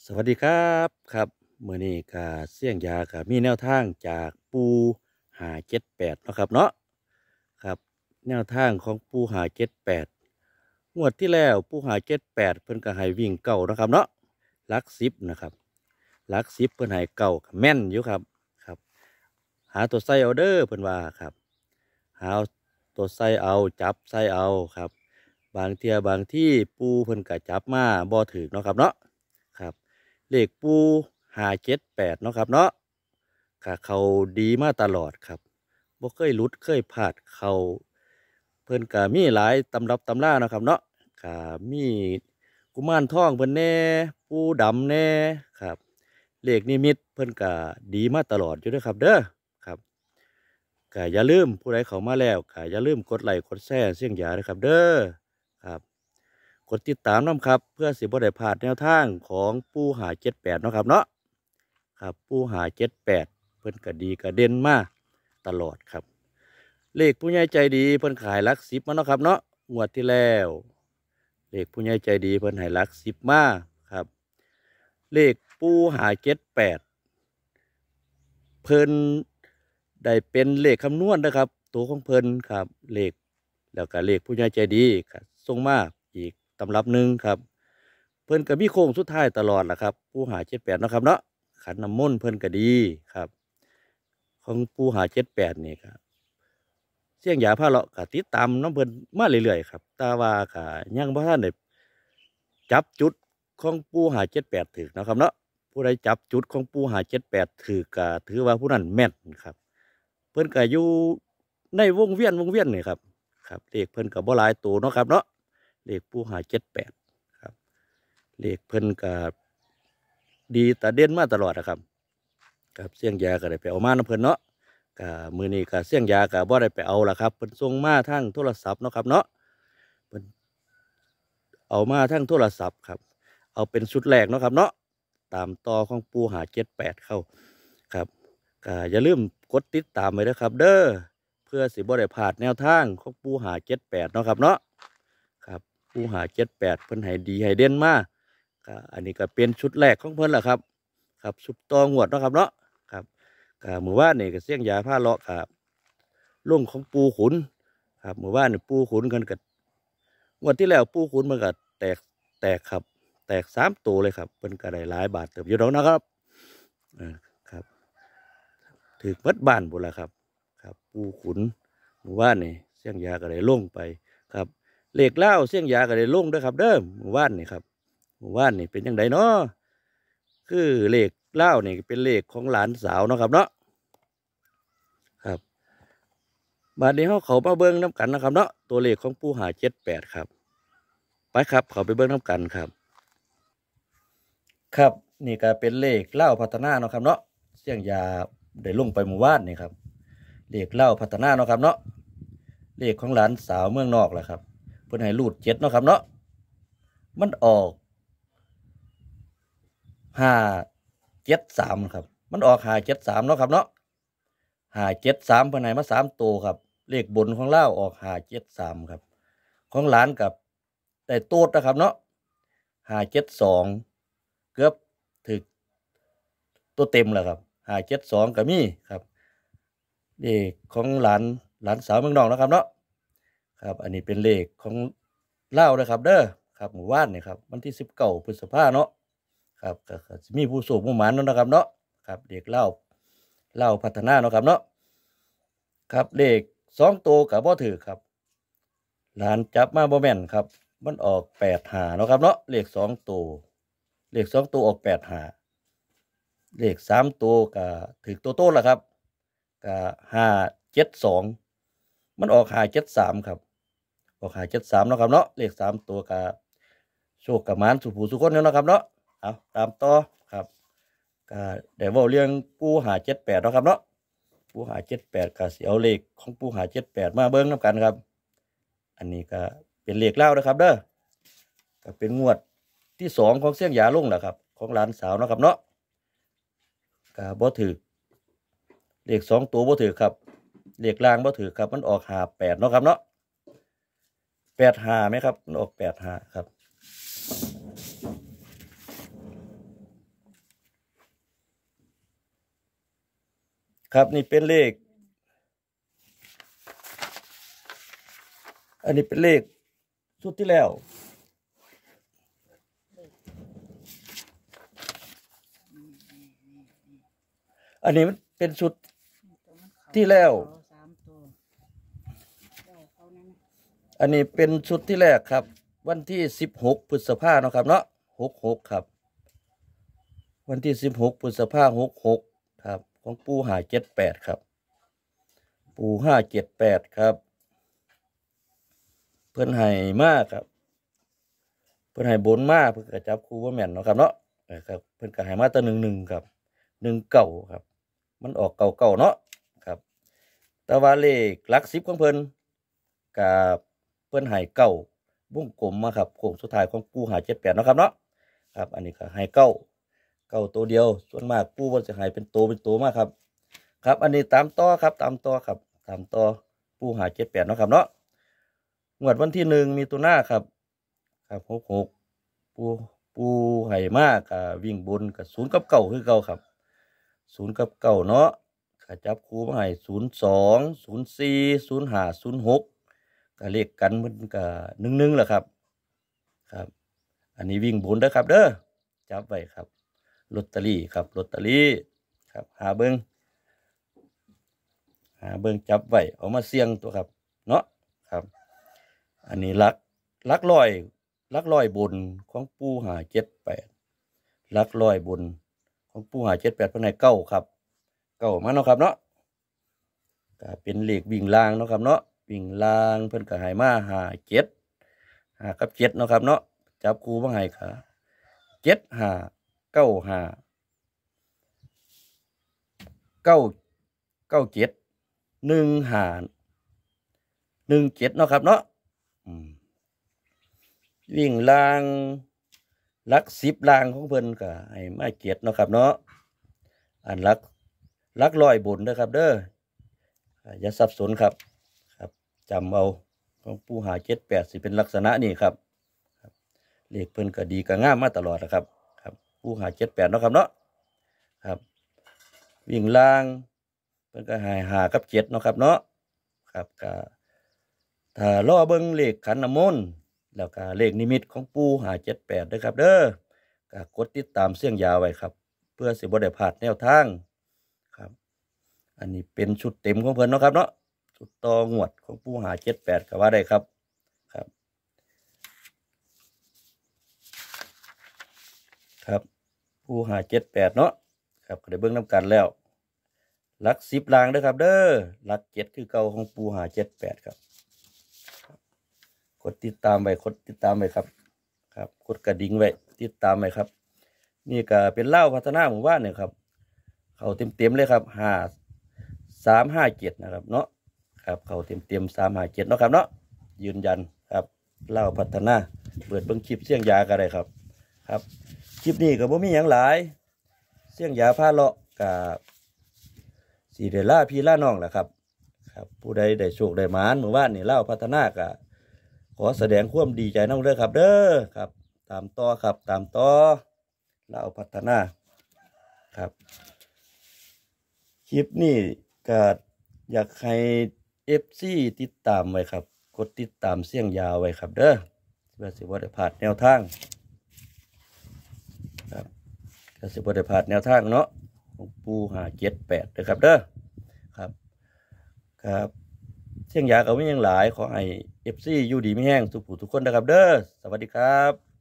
สวัสดีครับครับมื้อนี้ก็เสี่ยงยาก็มีแนวทางจากปู578เนาะครับเนาะครับแนวทางของปู578งวดที่แล้วปู578เพิ่นก็ให้วิ่งเก้าเนาะครับเนาะหลักสิบนะครับหลักสิบเพิ่นให้เก้าก็แม่นอยู่ครับครับหาตัวใส่เอาเด้อเพิ่นว่าครับหาตัวใส่เอาจับใส่เอาครับบางเที่ยบางที่ปูเพิ่นก็จับมาบ่ถูกเนาะครับเนาะครับ เลขปู578เนาะครับเนาะก็เขาดีมาตลอดครับบ่เคยหลุดเคยพลาดเขาเพิ่นก็มีหลายตำรับตำราเนาะครับเนาะก็มีกุมารทองเพิ่นแหน่ปูดำแหน่ครับเลขนิมิตเพิ่นก็ดีมาตลอดอยู่เด้อครับเด้อครับก็อย่าลืมผู้ใดเข้ามาแล้วก็อย่าลืมกดไลค์กดแชร์เสียงหยาเด้อครับเด้อครับ กดติดตามน้ำครับเพื่อสิบ่ได้พลาดแนวทางของปู578เนาะครับเนาะครับปู578เพิ่นก็ดีก็เด่นมาตลอดครับเลขผู้ใหญ่ใจดีเพิ่นขายหลักสิบมาเนาะครับเนาะงวดที่แล้วเลขผู้ใหญ่ใจดีเพิ่นให้หลักสิบมาครับเลขปู578เพิ่นได้เป็นเลขคำนวณนะครับตัวของเพิ่นครับเลขแล้วก็เลขผู้ใหญ่ใจดีครับส่งมาอีกตำรับหนึ่งครับ เพิ่นก็มีโค้งสุดท้ายตลอดล่ะครับปู578เนาะครับเนาะขันน้ำมนต์เพิ่นก็ดีครับของปู578นี่ครับเสียงหยาพาเลาะก็ติดตามน้ำเพิ่นมาเรื่อยๆครับแต่ว่าก็ยังบ่ทันได้จับจุดของปู578ถูกเนาะครับเนาะผู้ใดจับจุดของปู578ถูกก็ถือว่าผู้นั้นแม่นครับเพิ่นก็อยู่ในวงเวียนนี่ครับครับเลขเพิ่นก็บ่หลายตัวเนาะครับเนาะเลขปู578ครับ เลขเพิ่นก็ดีแต่เด่นมาตลอดนะครับกับเสี่ยงยาก็ได้ไปเอามานํเพิ่นเนาะก็มื้อนี้ก็เสี่ยงยาก็บ่ได้ไปเอาล่ะครับเพิ่นส่งมาทางโทรศัพท์เนาะครับเนาะเพิ่นเอามาทางโทรศัพท์ครับเอาเป็นชุดแรกเนาะครับเนาะตามต่อของปู578เข้าครับก็อย่าลืมกดติดตามไว้นะครับเด้อเพื่อสิบ่ได้พลาดแนวทางของปู578เนาะครับเนาะครับปู578เพิ่นให้ดีให้เด่นมา ก็อันนี้ก็เป็นชุดแรกของเพิ่นแหละครับครับชุดตองวดเนาะครับเนาะครับก็มือว่านนี่ก็เสียงยาผ้าเลาะครับลุงของปูขุนครับมือว่านนี่ปูขุนกันกับงวดที่แล้วปูขุนมันก็แตกครับแตก3 ตัวเลยครับเพิ่นก็ได้หลายบาทเติบอยู่ดอกนะครับครับถือมัดบ้านบุนละครับครับปูขุนมือว่านนี่เสียงยาก็ได้ลงไปครับเลขเล่าเสียงยาก็ได้ลงด้วยครับเด้อมือว่านนี่ครับ หมู่บ้านนี่เป็นยังไงเนาะคือเลขเล่านี่เป็นเลขของหลานสาวเนาะครับเนาะครับบาดนี้เขามาเบิ้งน้ำกันนะครับเนาะตัวเลขของปู578ครับไปครับเขาไปเบิ้งน้ำกันครับครับนี่ก็เป็นเลขเล่าพัฒนาเนาะครับเนาะเสียงยาได้ลงไปหมู่บ้านนี่ครับเลขเล่าพัฒนาเนาะครับเนาะเลขของหลานสาวเมืองนอกแหละครับเพิ่นให้รูด7เนาะครับเนาะมันออก 573ครับมันออก573เนาะครับเนาะ573เพิ่นให้มา3 ตัวครับเลขบนของเล่าออก573ครับของหลานกับได้โต๊ดนะครับเนาะ572เกือบถึกตัวเต็มแล้วครับ572ก็มีครับเลขของหลานสาวเมืองนอกนะครับเนาะครับอันนี้เป็นเลขของเล่านะครับเด้อครับหมู่บ้านนี่ครับวันที่19พฤษภาเนาะ ครับก็มีผู้สูงผู้หมานนะครับเนาะครับเด็กเล่าพัฒนาเนาะครับเนาะครับเด็ก2 ตัวกับบ่ถือครับหลานจับมาบ่แม่นครับมันออก85เนาะครับเนาะเลข2 ตัวเลข2 ตัวออก85เลข3 ตัวก็ถือโตๆล่ะครับก็572มันออก573ครับออก573เนาะครับเนาะเลข3 ตัวก็โชคกับหมานสุผู้สุคนเนาะครับเนาะเอาตามต่อครับก็ได้เว้าเรื่องปู578เนาะครับเนาะปู578ก็สิเอาเลขของปู578มาเบิ่งนำกันครับอันนี้ก็เป็นเลขลาวนะครับเด้อก็เป็นงวดที่2ของเสียงยาลงแหละครับของหลานสาวเนาะครับเนาะก็บ่ถูกเลข2 ตัวบ่ถูกครับเลขล่างบ่ถูกครับมันออก58เนาะครับเนาะ85มั้ยครับมันออก85ครับครับนี่เป็นเลขอันนี้เป็นเลขชุดที่แล้วอันนี้มันเป็นชุดที่แล้วอันนี้เป็นชุดที่แรกครับวันที่16 พฤษภาคมนะครับเนาะ66ครับวันที่16 พฤษภาคม66ครับของปู578ครับปู578ครับเพิ่นให้มากครับเพิ่นให้บนมากเพิ่นก็จับคู่ว่าแม่นเนาะครับเนาะครับเพิ่นก็ให้มาแต่11ครับ19ครับมันออกเก่าเนาะครับแต่ว่าเลขหลัก10ของเพิ่นกับเพิ่นให้เก้าวงกลมมาครับโค้งสุดท้ายของปู578เนาะครับเนาะครับอันนี้ก็ให้เก้าตัวเดียวส่วนมากปูเพิ่นจะให้เป็นตัวมากครับครับอันนี้ตามต่อครับตามต่อครับตามต่อปู578เนาะครับเนาะงวดวันที่1มีตุลาครับครับ66ปูให้มากกับวิ่งบนกับ0กับ9คือเก่าครับ0กับ9เนาะก็จับคู่มาให้02 04 05 06ก็เลขกันมันก็11แหละครับครับอันนี้วิ่งบนเด้อครับเด้อจับไว้ครับลอตเตอรี่ครับลอตเตอรี่ครับหาเบิ่งจับไว้เอามาเสี่ยงตัวครับเนาะครับอันนี้ลักลอยบนของปู578ลักลอยบนของปู578เพิ่นให้เก้าครับเก้ามาเนาะครับเนาะก็เป็นเลขวิ่งล่างเนาะครับเนาะวิ่งล่างเพิ่นก็ให้มา5กับ7เนาะครับเนาะจับคู่มาให้ค่ะ7 5 9 5 9 7 1 5 1 7เนาะครับเนาะวิ่งล่างหลัก10ล่างของเพิ่นก็ให้มา7เนาะครับเนาะอันหลักร้อยบนเด้อครับเด้ออย่าสับสนครับจำเอาของปู578สิเป็นลักษณะนี้ครับเลขเพิ่นก็ดีก็งามมาตลอดนะครับปู578เนาะครับเนาะครับวิ่งล่างเพิ่นก็ให้5กับ7เนาะครับเนาะครับก็ถ้ารอเบิ่งเลขขันน้ำมนต์แล้วก็เลขนิมิตของปู578ด้วยครับเด้อก็กดติดตามเสี่ยงยาวไว้ครับเพื่อสิบ่ได้พลาดแนวทางครับอันนี้เป็นชุดเต็มของเพิ่นเนาะครับเนาะชุดต่องวดของปู578ก็ว่าได้ครับครับปู578เนาะครับก็ได้เบิ่งนํกันแล้วหลัก10ล่างเด้อครับเด้อหลัก7คือเก่าของปู578ครับกดติดตามไว้ครับกดกระดิ่งไว้ติดตามไว้ครับนี่ก็เป็นเล่าพัฒนาหมู่บ้านเนี่ยครับเขาเต็มเลยครับ5357นะครับเนาะครับเขาเต็ม357เนาะครับเนาะยืนยันครับเล่าพัฒนาเปิดเบิ่งคลิปเสี่ยงยากันได้ครับคลิปนี้ก็บ่มีหยังหลายเสี่ยงยาพาเลาะกับสีเดล่าพี่ล่าน้องแหละครับผู้ใดได้โชคได้หมานหมู่บ้านนี่เล่าพัฒนาก็ขอแสดงความดีใจน้องเด้อครับเด้อครับตามต่อเล่าพัฒนาครับคลิปนี้ก็อยากให้FCติดตามไว้ครับกดติดตามเสี่ยงยาวไว้ครับเด้อเพื่อสิบ่ได้พลาดแนวทางครับก็สิบ่ได้พลาดแนวทางเนาะของปู578นะครับเด้อครับเสี่ยงยาก็มีอย่างหลายขอให้ FC อยู่ดีไม่แห้งทุกผู้ทุกคนนะครับเด้อสวัสดีครับ